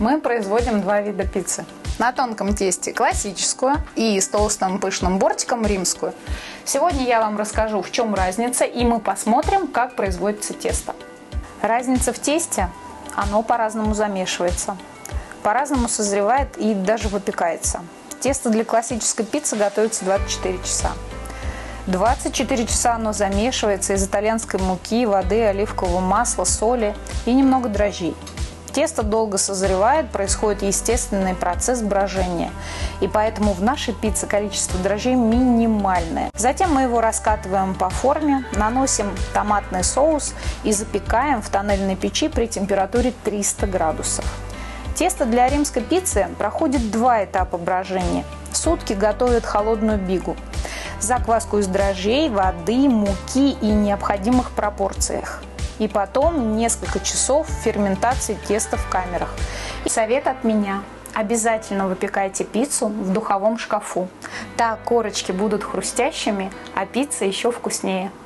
Мы производим два вида пиццы. На тонком тесте классическую и с толстым пышным бортиком римскую. Сегодня я вам расскажу, в чем разница, и мы посмотрим, как производится тесто. Разница в тесте, оно по-разному замешивается, по-разному созревает и даже выпекается. Тесто для классической пиццы готовится 24 часа. 24 часа оно замешивается из итальянской муки, воды, оливкового масла, соли и немного дрожжей. Тесто долго созревает, происходит естественный процесс брожения, и поэтому в нашей пицце количество дрожжей минимальное. Затем мы его раскатываем по форме, наносим томатный соус и запекаем в тоннельной печи при температуре 300 градусов. Тесто для римской пиццы проходит два этапа брожения. В сутки готовят холодную бигу, закваску из дрожжей, воды, муки и необходимых пропорциях. И потом несколько часов ферментации теста в камерах. И совет от меня. Обязательно выпекайте пиццу в духовом шкафу. Так корочки будут хрустящими, а пицца еще вкуснее.